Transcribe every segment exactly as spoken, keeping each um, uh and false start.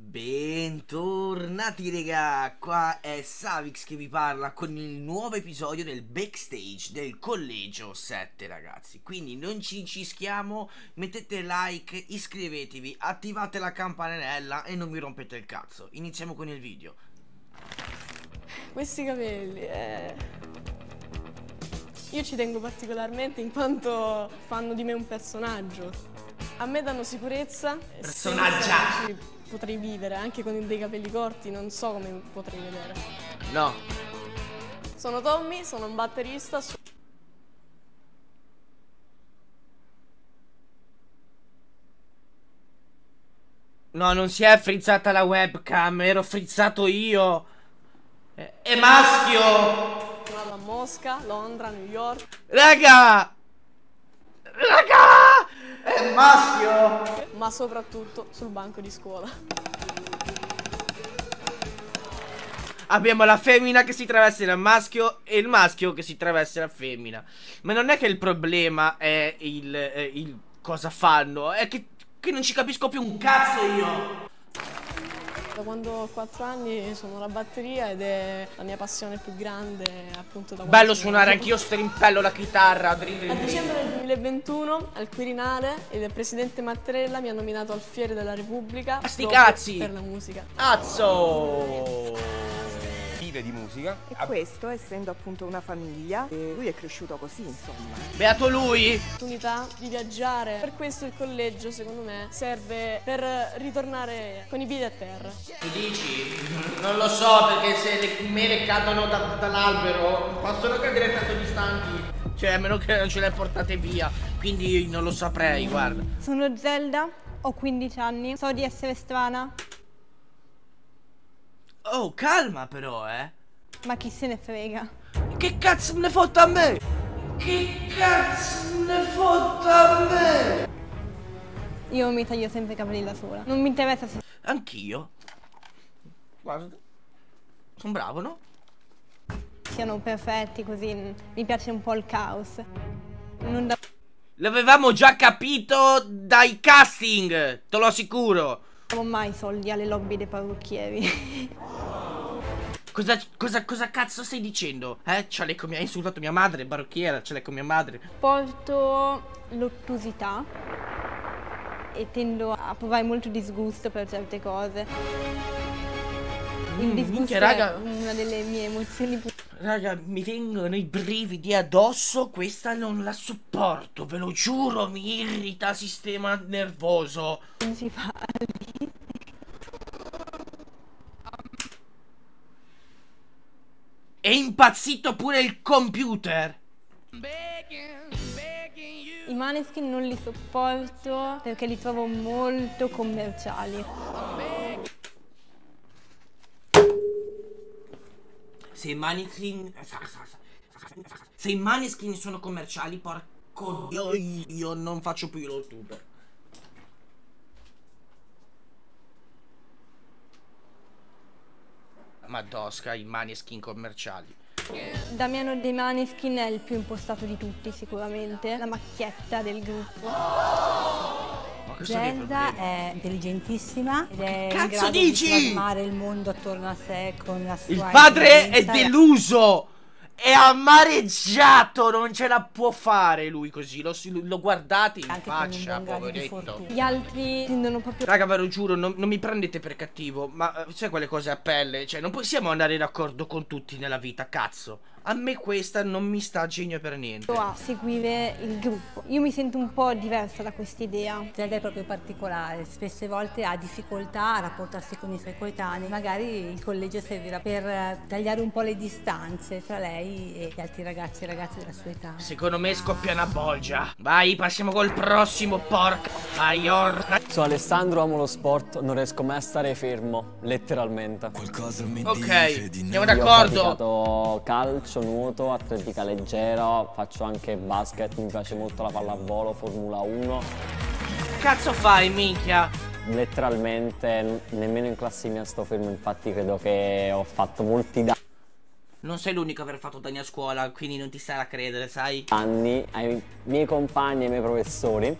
Bentornati raga, qua è Savix che vi parla con il nuovo episodio del backstage del collegio sette ragazzi. Quindi non ci incischiamo, mettete like, iscrivetevi, attivate la campanella e non mi rompete il cazzo. Iniziamo con il video. Questi capelli, eh... io ci tengo particolarmente in quanto fanno di me un personaggio. A me danno sicurezza. Personaggia! Potrei vivere anche con dei capelli corti, non so come potrei vedere. No. Sono Tommy, sono un batterista. No, non si è frizzata la webcam, ero frizzato io. È, è maschio. Vado a Mosca, Londra, New York. Raga! Raga! È maschio! Ma soprattutto sul banco di scuola. Abbiamo la femmina che si traveste da maschio e il maschio che si traveste da femmina. Ma non è che il problema è il, eh, il cosa fanno, è che, che non ci capisco più un cazzo io. Da quando ho quattro anni suono la batteria ed è la mia passione più grande, appunto da Bello suonare, anch'io strimpello la chitarra. A dicembre del duemilaventuno al Quirinale il presidente Mattarella mi ha nominato alfiere della Repubblica. Sti cazzi! Per la musica. Cazzo! Vive di musica. E questo, essendo appunto una famiglia, e lui è cresciuto così, insomma. Beato lui! L'opportunità di viaggiare. Per questo il collegio, secondo me, serve per ritornare con i piedi a terra. Tu dici? Non lo so, perché se le mele cadono da, dall'albero possono cadere tanto distanti. Cioè, a meno che non ce le portate via. Quindi non lo saprei, guarda. Sono Zelda, ho quindici anni, so di essere strana. Oh, calma però, eh. Ma chi se ne frega? Che cazzo me ne fotta a me? Che cazzo me ne fotta a me? Io mi taglio sempre i capelli da sola. Non mi interessa se Anch'io. Guarda. Sono bravo, no? siano perfetti, così mi piace un po' il caos. Non da... L'avevamo già capito dai casting, te lo assicuro. Non ho mai soldi alle lobby dei parrucchieri. Cosa, cosa, cosa cazzo stai dicendo? Eh? Cialeco mi ha insultato mia madre, parrucchiera, cialeco mia madre. Porto l'ottusità e tendo a provare molto disgusto per certe cose. Il Mm, disgusto minchia, raga. è una delle mie emozioni più... Raga, mi vengono i brividi addosso, questa non la sopporto, ve lo giuro, mi irrita il sistema nervoso. principali. È impazzito pure il computer. I Maneskin non li sopporto perché li trovo molto commerciali. Se i Maneskin... Se i Maneskin sono commerciali, porco Dio, io non faccio più lo youtuber. Madosca, i Maneskin commerciali. Damiano dei Maneskin è il più impostato di tutti sicuramente, la macchietta del gruppo. Ma questo è il Zelda problema. è intelligentissima ed è in cazzo grado dici? di plasmare il mondo attorno a sé con la sua Il padre è intelligenza. deluso. È amareggiato, non ce la può fare lui così. Lo, lo guardate in Anche con un faccia, buon grado di poveretto. fortuna. Gli altri tendono proprio... Raga, ve lo giuro, non, non mi prendete per cattivo, ma eh, sai quelle cose a pelle? Cioè, non possiamo andare d'accordo con tutti nella vita, cazzo. A me questa non mi sta a genio per niente. a seguire il gruppo. Io mi sento un po' diversa da quest'idea. Zelda è proprio particolare, spesse volte ha difficoltà a rapportarsi con i suoi coetanei. Magari il collegio servirà per eh, tagliare un po' le distanze tra lei e gli altri ragazzi e ragazze della sua età. Secondo me scoppia una bolgia. Vai, passiamo col prossimo, porca aiorta. Sono Alessandro, amo lo sport, non riesco mai a stare fermo, letteralmente. Qualcosa mi Ok, dice di andiamo no. Io ho d'accordo. praticato calcio, nuoto, atletica leggera, faccio anche basket, mi piace molto la pallavolo, Formula uno. Cazzo fai, minchia? Letteralmente nemmeno in classe mia sto fermo, infatti credo che ho fatto molti danni. non sei l'unico a aver fatto danni a scuola, quindi non ti stai a credere, sai? Anni ai miei compagni e ai miei professori.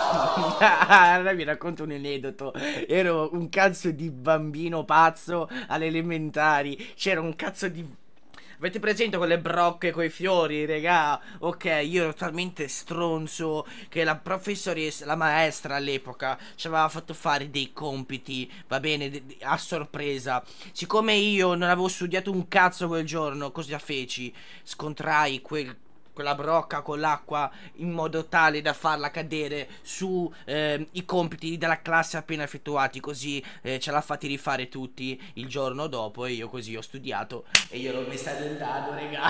Allora vi racconto un aneddoto. Ero un cazzo di bambino pazzo alle elementari. C'era un cazzo di... Avete presente quelle brocche coi fiori, regà? Ok, io ero talmente stronzo che la professoressa, la maestra all'epoca, ci aveva fatto fare dei compiti, va bene, a sorpresa. Siccome io non avevo studiato un cazzo quel giorno, cosa feci? Scontrai quel... quella brocca con l'acqua in modo tale da farla cadere su eh, i compiti della classe appena effettuati, così eh, ce l'ha fatti rifare tutti il giorno dopo e io così ho studiato e io l'ho messa nel dado, regà.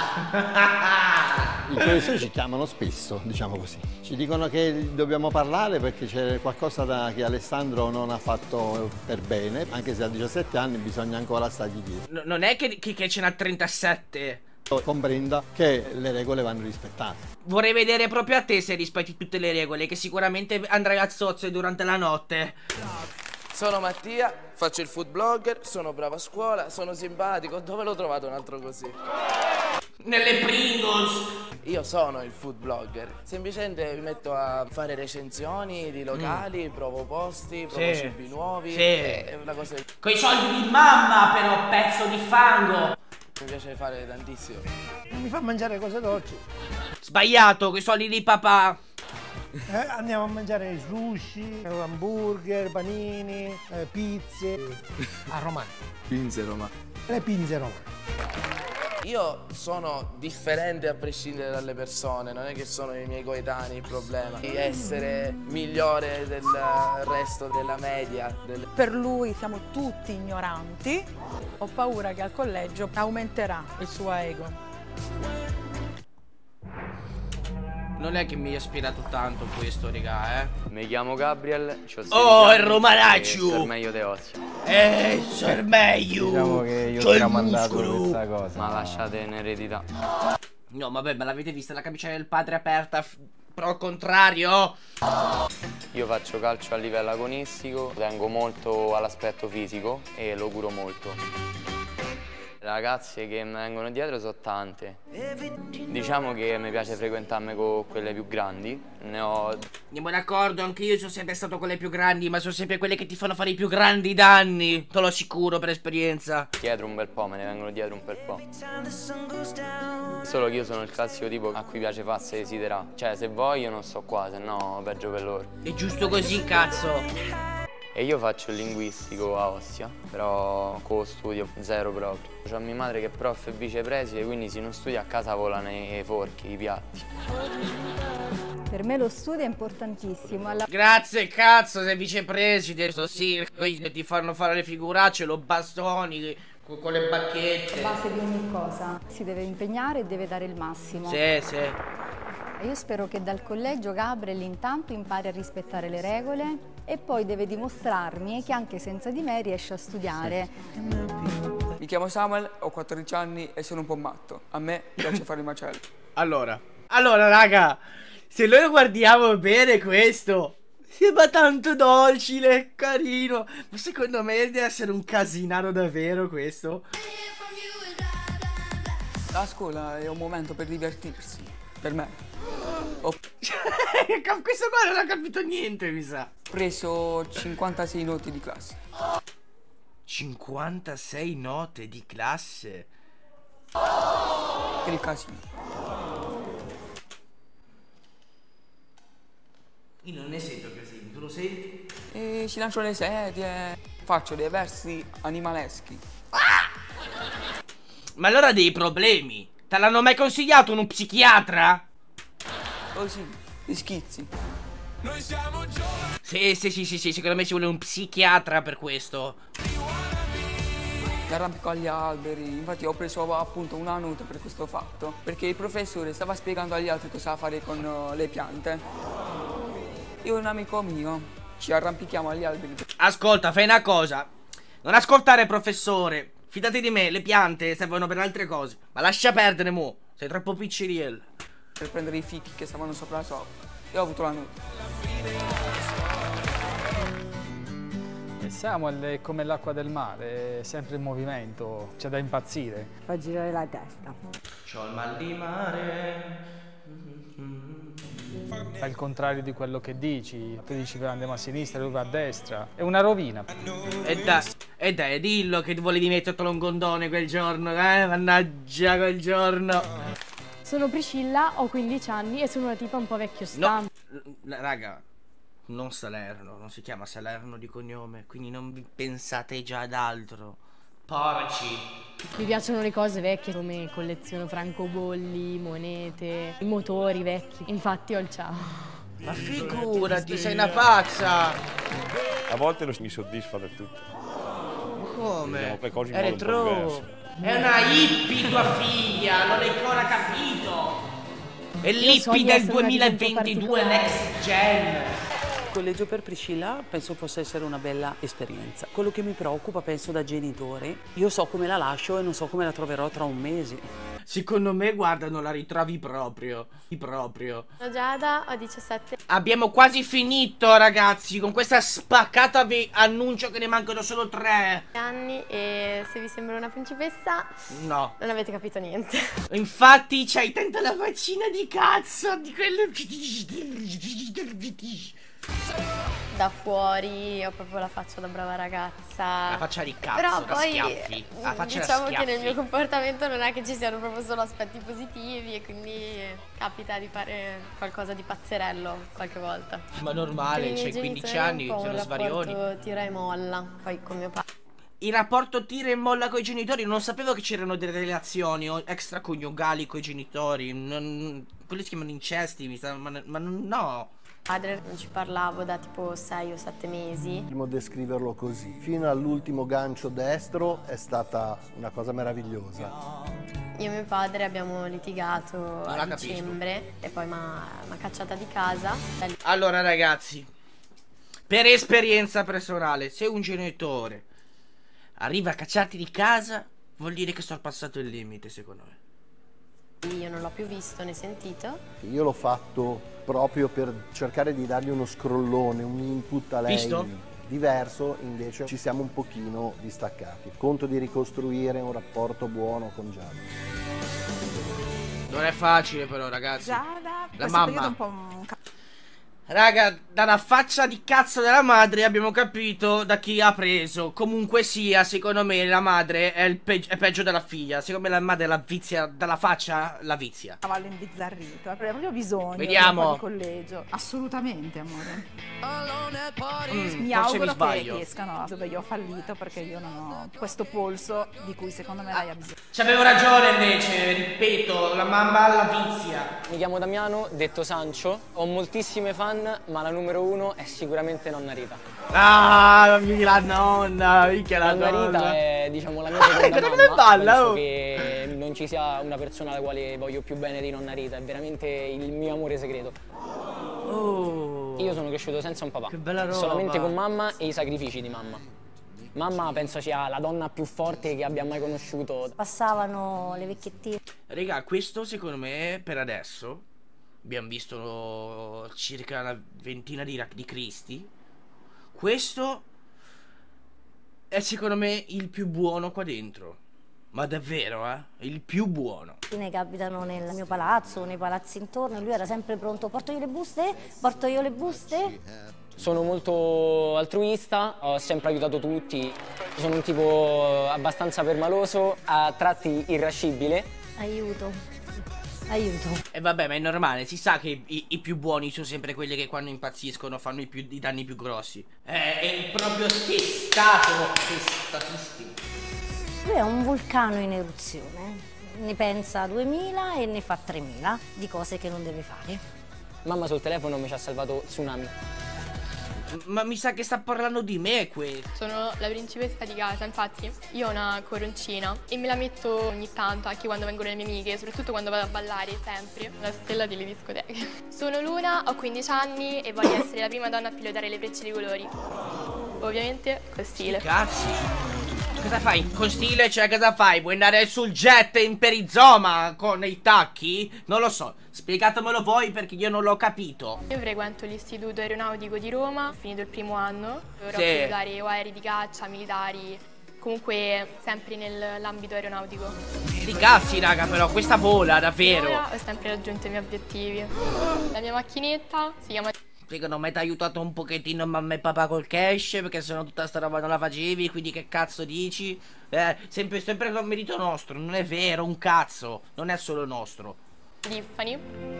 I professori ci chiamano spesso, diciamo così, ci dicono che dobbiamo parlare perché c'è qualcosa da, che Alessandro non ha fatto per bene, anche se a diciassette anni bisogna ancora stargli dietro. No, non è che, che, che ce n'ha trentasette. Comprenda che le regole vanno rispettate. Vorrei vedere proprio a te se rispetti tutte le regole, che sicuramente andrai a zozze durante la notte. Sono Mattia, faccio il food blogger, sono bravo a scuola, sono simpatico. Dove l'ho trovato un altro così? Nelle Pringles. Io sono il food blogger. Semplicemente mi metto a fare recensioni di locali, mm. provo posti, provo sì. cibi nuovi. Sì. È una cosa... Coi soldi di mamma, però, pezzo di fango. Mi piace fare tantissimo. Non mi fa mangiare cose dolci. Sbagliato, coi soldi di papà. Eh, andiamo a mangiare sushi, hamburger, panini, eh, pizze. A Roma. Pinze Roma. Le pinze Roma. Io sono differente a prescindere dalle persone, non è che sono i miei coetanei il problema. Di essere migliore del resto della media. Del... Per lui siamo tutti ignoranti. Ho paura che al collegio aumenterà il suo ego. Non è che mi ha ispirato tanto questo, raga, eh. Mi chiamo Gabriel, c'ho Oh, il romanaccio! Sono meglio de Ostia. Eh, sono meglio! Diciamo che io ho tramandato questa cosa. Ma lasciate in eredità. No, vabbè, ma l'avete vista la camicia del padre aperta? Però al contrario! Io faccio calcio a livello agonistico, tengo molto all'aspetto fisico e lo curo molto. Le ragazze che mi vengono dietro sono tante. Diciamo che mi piace frequentarmi con quelle più grandi. Ne ho... Andiamo d'accordo, anche io sono sempre stato con le più grandi, ma sono sempre quelle che ti fanno fare i più grandi danni. Te lo assicuro per esperienza. Dietro un bel po', me ne vengono dietro un bel po'. Solo che io sono il classico tipo a cui piace farsi desiderare. Cioè, se voglio non sto qua, se no peggio per loro. È giusto così, cazzo. E io faccio il linguistico a Ostia, però con lo studio zero proprio. C'ho mia madre che è prof e vicepreside, quindi se non studia a casa volano i forchi, i piatti. Per me lo studio è importantissimo. Alla... Grazie, cazzo, sei vicepreside. Sì, ti fanno fare le figuracce, lo bastoni con le bacchette. La base di ogni cosa. Si deve impegnare e deve dare il massimo. Sì, sì. Io spero che dal collegio Gabriel intanto impari a rispettare le regole e poi deve dimostrarmi che anche senza di me riesce a studiare. Mi chiamo Samuel, ho quattordici anni e sono un po' matto. A me piace fare i macelli. Allora, allora raga, se noi guardiamo bene questo, sembra tanto docile, carino, ma secondo me deve essere un casinaro davvero questo. La scuola è un momento per divertirsi, per me. Ho... Questo qua non ha capito niente, mi sa. Ho preso cinquantasei note di classe. cinquantasei note di classe? Per il casino. Io non ne sento casino, tu lo senti? E ci lancio le sedie, faccio dei versi animaleschi. Ah! Ma allora ha dei problemi. Te l'hanno mai consigliato uno psichiatra? Oh sì, gli schizzi. Noi siamo giovani. Sì, sì, sì, sì, sì, secondo me ci vuole un psichiatra per questo. Mi arrampico agli alberi, infatti ho preso appunto una nota per questo fatto, perché il professore stava spiegando agli altri cosa fare con uh, le piante. Io e un amico mio ci arrampichiamo agli alberi. Ascolta, fai una cosa. Non ascoltare professore. Fidati di me, le piante servono per altre cose. Ma lascia perdere, mo. Sei troppo picciriello. Per prendere i fichi che stavano sopra la sopra. E ho avuto la nota. Samuel è come l'acqua del mare, è sempre in movimento, c'è da impazzire. Fa girare la testa. C'ho il mal di mare. Fa il contrario di quello che dici, tu dici che andiamo a sinistra, lui va a destra, è una rovina. E dai, e dai, dillo che volevi mettertelo un gondone quel giorno, eh? Mannaggia quel giorno. Sono Priscilla, ho quindici anni e sono una tipa un po' vecchio stampo. No, raga, non Salerno, non si chiama Salerno di cognome, quindi non vi pensate già ad altro. Porci. Mi piacciono le cose vecchie, come colleziono francobolli, monete, i motori vecchi. Infatti ho il ciao. Ma figurati, sei una pazza. A volte non mi soddisfa del tutto. Come? Le cose in È modo un po' retro. diverso. È una hippie tua figlia, non hai ancora capito. È l'hippie del duemilaventidue next gen. Il collegio per Priscilla penso possa essere una bella esperienza. Quello che mi preoccupa, penso da genitore, io so come la lascio e non so come la troverò tra un mese. Secondo me, guarda, non la ritrovi proprio. Proprio. Sono Giada, ho diciassette. Abbiamo quasi finito, ragazzi, con questa spaccata vi annuncio che ne mancano solo tre anni e se vi sembra una principessa, no, non avete capito niente. Infatti c'hai tanta la faccina di cazzo di quelle. Da fuori ho proprio la faccia da brava ragazza. La faccia di cazzo, però da poi schiaffi. La faccia diciamo da schiaffi. che nel mio comportamento non è che ci siano proprio solo aspetti positivi e quindi capita di fare qualcosa di pazzerello qualche volta. Ma normale, c'hai quindici anni, sono svarioni. Un rapporto tira e molla, poi con mio padre. Il rapporto tira e molla con i genitori, non sapevo che c'erano delle relazioni extraconiugali con i genitori. Non, quelli si chiamano incesti, mi sa, ma, ma no. Padre non ci parlavo da tipo sei o sette mesi. Potremmo descriverlo così. Fino all'ultimo gancio destro è stata una cosa meravigliosa. Io e mio padre abbiamo litigato Non a la dicembre capisco. e poi mi ha cacciata di casa. Allora ragazzi, per esperienza personale, se un genitore arriva a cacciarti di casa, vuol dire che sto passato il limite, secondo me. Io non l'ho più visto né sentito. Io l'ho fatto proprio per cercare di dargli uno scrollone, un input a lei Visto? diverso, invece ci siamo un pochino distaccati. Conto di ricostruire un rapporto buono con Giada. Non è facile però ragazzi. Giada, La questo periodo è mamma. un po' un ca- Raga, dalla faccia di cazzo della madre abbiamo capito da chi ha preso. Comunque sia, secondo me la madre è, il pe è peggio della figlia. Secondo me la madre è la vizia, dalla faccia la vizia. cavallo imbizzarrito, ha proprio bisogno Vediamo. di un po' di collegio. Assolutamente, amore. Mm, mi forse auguro mi che sbaglio. riescano dove io ho fallito, perché io non ho questo polso di cui secondo me lei ha bisogno. C'avevo ragione invece, ripeto, la mamma ha la vizia. Mi chiamo Damiano, detto Sancio, ho moltissime fan, ma la numero uno è sicuramente nonna Rita. Ah, la nonna, minchia la Nonna nonna. Rita è, diciamo, la mia Ah, seconda guarda come mamma. balla, Penso oh. che non ci sia una persona alla quale voglio più bene di nonna Rita, è veramente il mio amore segreto. Oh. Io sono cresciuto senza un papà, Che bella roba. solamente con mamma e i sacrifici di mamma. Mamma penso sia la donna più forte che abbia mai conosciuto. Passavano le vecchiettine. Raga, questo secondo me per adesso abbiamo visto circa una ventina di, di cristi. Questo è secondo me il più buono qua dentro. Ma davvero, eh? Il più buono. Ne capitano nel mio palazzo, nei palazzi intorno, e lui era sempre pronto. Porto io le buste? Porto io le buste? Sono molto altruista, ho sempre aiutato tutti. Sono un tipo abbastanza permaloso, a tratti irascibile. Aiuto. Aiuto. E vabbè, ma è normale, si sa che i, i più buoni sono sempre quelli che quando impazziscono fanno i, più, i danni più grossi. È, è proprio testato, testatissimo. Lui è un vulcano in eruzione. Ne pensa duemila e ne fa tremila di cose che non deve fare. Mamma sul telefono mi ci ha salvato tsunami. Ma mi sa che sta parlando di me questo. Sono la principessa di casa, infatti io ho una coroncina e me la metto ogni tanto anche quando vengono le mie amiche, soprattutto quando vado a ballare, sempre. La stella delle discoteche. Sono Luna, ho quindici anni e voglio essere la prima donna a pilotare le frecce di colori. Ovviamente con stile. Cazzi. Cosa fai? Con stile, cioè cosa fai? Vuoi andare sul jet in perizoma con i tacchi? Non lo so, spiegatemelo voi perché io non l'ho capito. Io frequento l'istituto aeronautico di Roma, ho finito il primo anno, dovrò Sì. studiare o aerei di caccia, militari, comunque sempre nell'ambito aeronautico. Sti cazzi raga, però questa vola davvero. Ora ho sempre raggiunto i miei obiettivi. La mia macchinetta si chiama... Secondo me ti ha aiutato un pochettino mamma e papà col cash, perché sennò tutta sta roba non la facevi, quindi che cazzo dici? Eh, sempre, sempre per merito nostro, non è vero, un cazzo, non è solo nostro. Tiffany.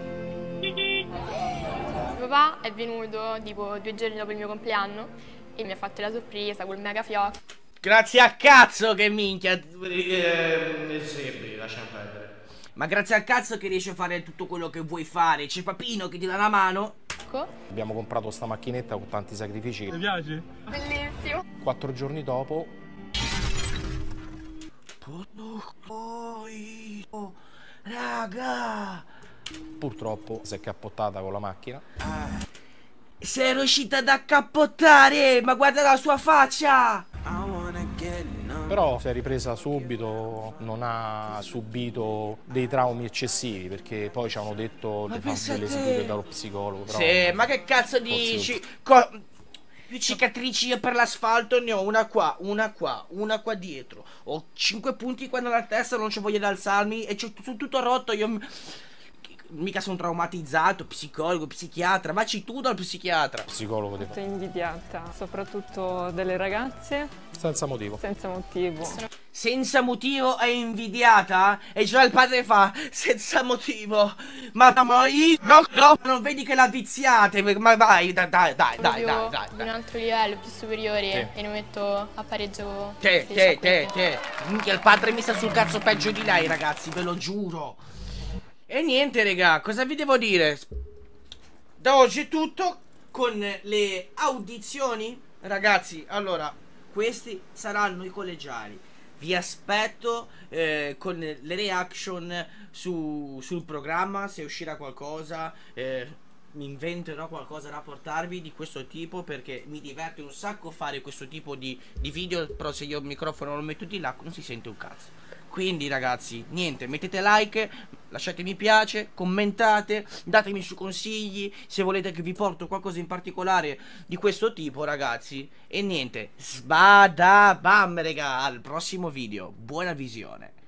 Mio papà è venuto tipo due giorni dopo il mio compleanno e mi ha fatto la sorpresa col mega fiocco. Grazie a cazzo che minchia. Eh, sì, lasciamo perdere. Ma grazie al cazzo che riesci a fare tutto quello che vuoi fare. C'è Papino che ti dà la mano. Abbiamo comprato sta macchinetta con tanti sacrifici. Mi piace? Bellissimo. Quattro giorni dopo. Poi, oh, raga. Purtroppo si è cappottata con la macchina. Sei riuscita ad accappottare, ma guarda la sua faccia. Però si è ripresa subito, non ha subito dei traumi eccessivi, perché poi ci hanno detto di fare delle sedute dallo psicologo. Però sì, ma che cazzo dici? Co Più cicatrici io per l'asfalto ne ho una qua, una qua, una qua dietro. Ho cinque punti qua nella testa, non c'ho voglia di alzarmi e c'ho tutto rotto, io... Mica sono traumatizzato, psicologo, psichiatra, vacci tu dal psichiatra. Psicologo di... Sono invidiata, soprattutto delle ragazze. Senza motivo. Senza motivo. Senza motivo è invidiata? E già il padre fa, senza motivo. Ma, ma io, no, no, non vedi che la viziate, ma vai, dai, dai, dai, dai, dai, dai. Di un altro livello più superiore Sì. e non metto a pareggio. Te, questi te, te, sciacquetti. te. Minchia, il padre mi sta sul cazzo peggio di lei, ragazzi, ve lo giuro. E niente, raga, cosa vi devo dire? Da oggi è tutto con le audizioni. Ragazzi, allora, questi saranno i collegiali. Vi aspetto eh, con le reaction su, sul programma, se uscirà qualcosa. Eh, mi inventerò qualcosa da portarvi di questo tipo, perché mi diverte un sacco fare questo tipo di, di video. Però se io il microfono lo metto di là non si sente un cazzo. Quindi ragazzi, niente, mettete like, lasciate mi piace, commentate, datemi su consigli se volete che vi porto qualcosa in particolare di questo tipo, ragazzi. E niente, sbada bam, raga, al prossimo video. Buona visione.